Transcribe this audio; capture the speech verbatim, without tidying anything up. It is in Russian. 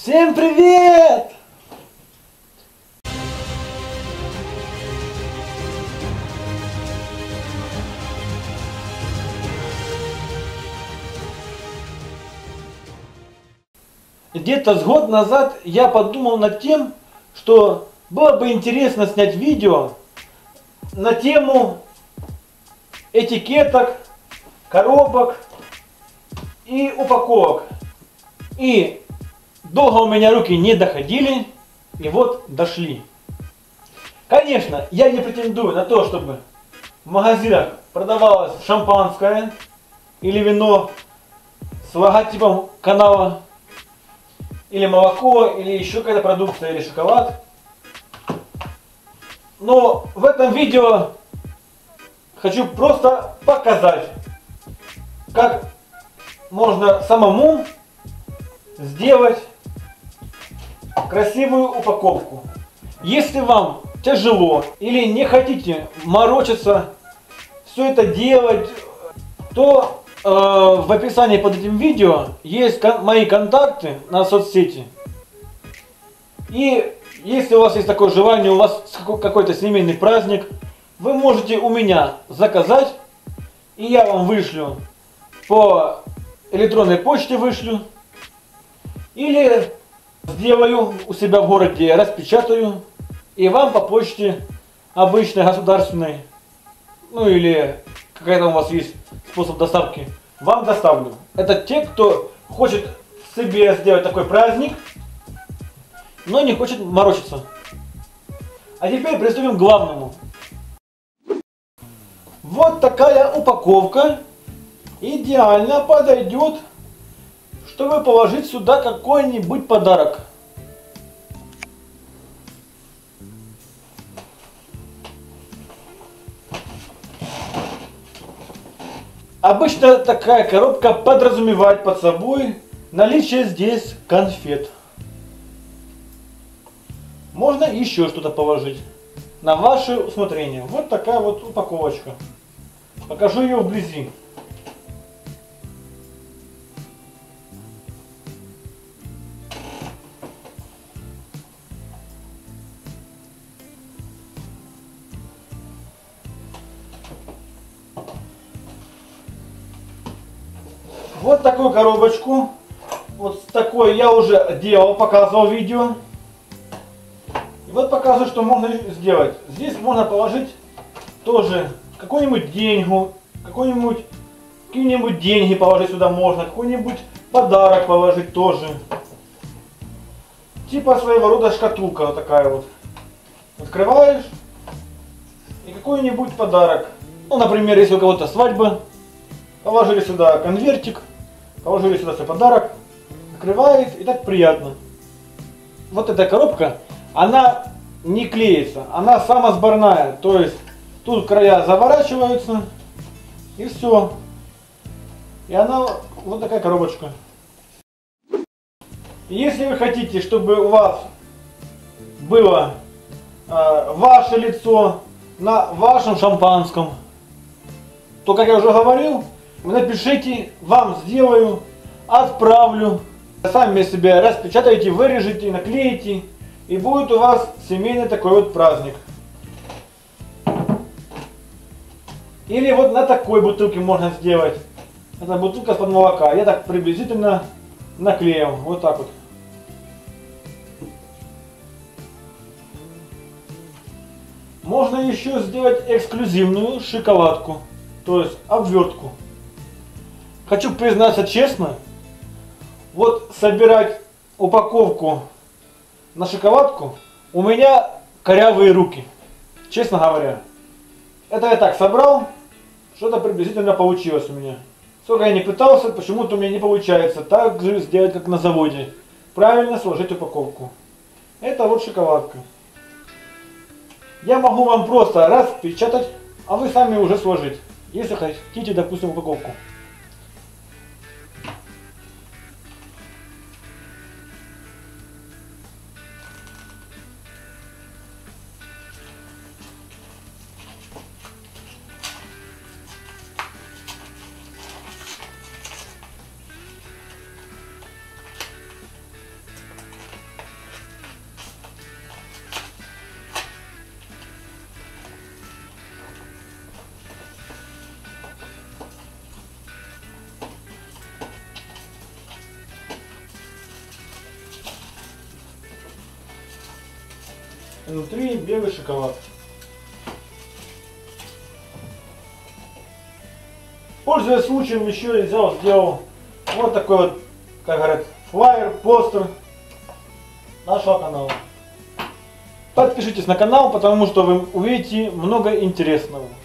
Всем привет! Где-то с год назад я подумал над тем, что было бы интересно снять видео на тему этикеток, коробок и упаковок. И долго у меня руки не доходили, и вот дошли. Конечно, я не претендую на то, чтобы в магазинах продавалось шампанское или вино с логотипом канала, или молоко, или еще какая-то продукция, или шоколад. Но в этом видео хочу просто показать, как можно самому сделать красивую упаковку. Если вам тяжело или не хотите морочиться, все это делать, то э, в описании под этим видео есть кон мои контакты на соцсети. И если у вас есть такое желание, у вас какой-то семейный праздник, вы можете у меня заказать, и я вам вышлю по электронной почте вышлю. Или сделаю у себя в городе, распечатаю, и вам по почте обычной, государственной, ну или какая-то у вас есть способ доставки, вам доставлю. Это те, кто хочет себе сделать такой праздник, но не хочет морочиться. А теперь приступим к главному. Вот такая упаковка идеально подойдет, чтобы положить сюда какой-нибудь подарок. Обычно такая коробка подразумевает под собой наличие здесь конфет. Можно еще что-то положить на ваше усмотрение. Вот такая вот упаковочка. Покажу ее вблизи. Вот такую коробочку, вот с такой я уже делал, показывал видео. И вот показываю, что можно сделать. Здесь можно положить тоже какую-нибудь деньгу, какой-нибудь, какие-нибудь деньги положить сюда можно, какой-нибудь подарок положить тоже. Типа своего рода шкатулка вот такая вот. Открываешь и какой-нибудь подарок. Ну, например, если у кого-то свадьба, положили сюда конвертик. Положили сюда свой подарок, открывает, и так приятно. Вот эта коробка, она не клеится, она самосборная, то есть тут края заворачиваются, и все. И она вот такая коробочка. Если вы хотите, чтобы у вас было э, ваше лицо на вашем шампанском, то, как я уже говорил, вы напишите, вам сделаю, отправлю. Сами себе распечатаете, вырежете, наклеите. И будет у вас семейный такой вот праздник. Или вот на такой бутылке можно сделать. Это бутылка из-под молока. Я так приблизительно наклеил. Вот так вот. Можно еще сделать эксклюзивную шоколадку. То есть обвертку. Хочу признаться честно, вот собирать упаковку на шоколадку у меня корявые руки, честно говоря. Это я так собрал, что-то приблизительно получилось у меня. Сколько я не пытался, почему-то у меня не получается так же сделать, как на заводе. Правильно сложить упаковку. Это вот шоколадка. Я могу вам просто распечатать, а вы сами уже сложить, если хотите, допустим, упаковку. Внутри белый шоколад. Пользуясь случаем, еще я взял, сделал вот такой вот, как говорят, флаер, постер нашего канала. Подпишитесь на канал, потому что вы увидите много интересного.